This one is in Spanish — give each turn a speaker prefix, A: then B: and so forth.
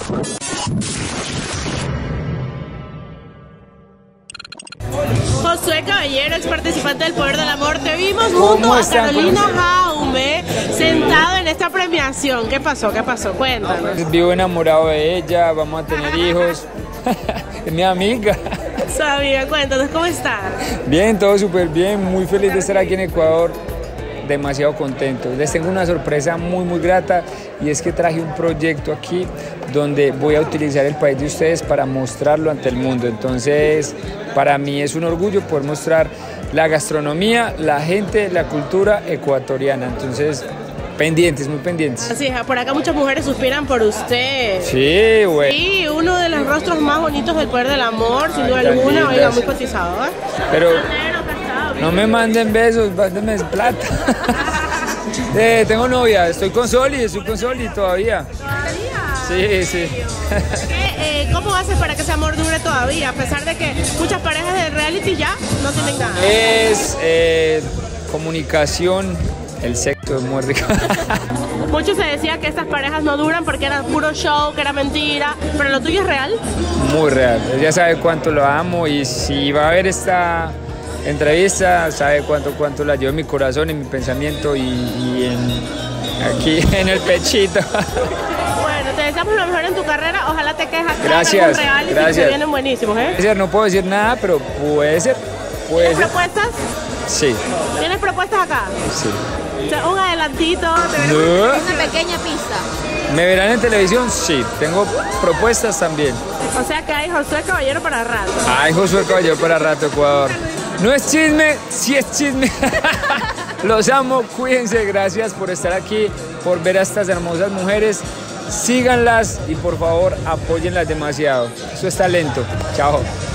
A: Josué Caballero, ex participante del Poder del Amor, te vimos junto a Carolina Jaume sentado en esta premiación. ¿Qué pasó? ¿Qué pasó? Cuéntanos.
B: Vivo enamorado de ella, vamos a tener hijos. Es mi amiga.
A: Sabía, cuéntanos, ¿cómo estás?
B: Bien, todo súper bien, muy feliz de estar aquí en Ecuador. Demasiado contento. Les tengo una sorpresa muy grata y es que traje un proyecto aquí donde voy a utilizar el país de ustedes para mostrarlo ante el mundo. Entonces, para mí es un orgullo poder mostrar la gastronomía, la gente, la cultura ecuatoriana. Entonces, pendientes, muy pendientes.
A: Así es, por acá muchas mujeres suspiran por usted.
B: Sí, güey.
A: Sí, uno de los rostros más bonitos del Poder del Amor, sin duda alguna, oiga, muy cotizado, ¿eh?
B: Pero no me manden besos, mándenme plata. Tengo novia, estoy con Soli todavía.
A: ¿Todavía?
B: Sí.
A: ¿Cómo haces para que ese amor dure todavía? A pesar de que muchas parejas de reality ya no tienen nada.
B: Es comunicación, el sexo es muy rico.
A: Mucho se decía que estas parejas no duran porque era puro show, que era mentira, pero lo tuyo es real.
B: Muy real, ella sabe cuánto lo amo y si va a ver esta entrevista, sabe cuánto la llevo en mi corazón, en mi pensamiento y aquí en el pechito.
A: Bueno, te deseamos lo mejor en tu carrera, ojalá te quedes acá.
B: Gracias,
A: gracias. Que vienen buenísimos, ¿eh?
B: No puedo decir nada, pero puede ser.
A: ¿Tienes propuestas?
B: Sí.
A: ¿Tienes propuestas acá?
B: Sí.
A: O sea, un adelantito.
C: Una pequeña pista.
B: ¿Me verán en televisión? Sí. Tengo propuestas también.
A: O sea que hay Josué Caballero para rato.
B: Hay Josué Caballero para rato, Ecuador. No es chisme, sí es chisme. Los amo, cuídense, gracias por estar aquí, por ver a estas hermosas mujeres. Síganlas y por favor apóyenlas demasiado. Eso es talento. Chao.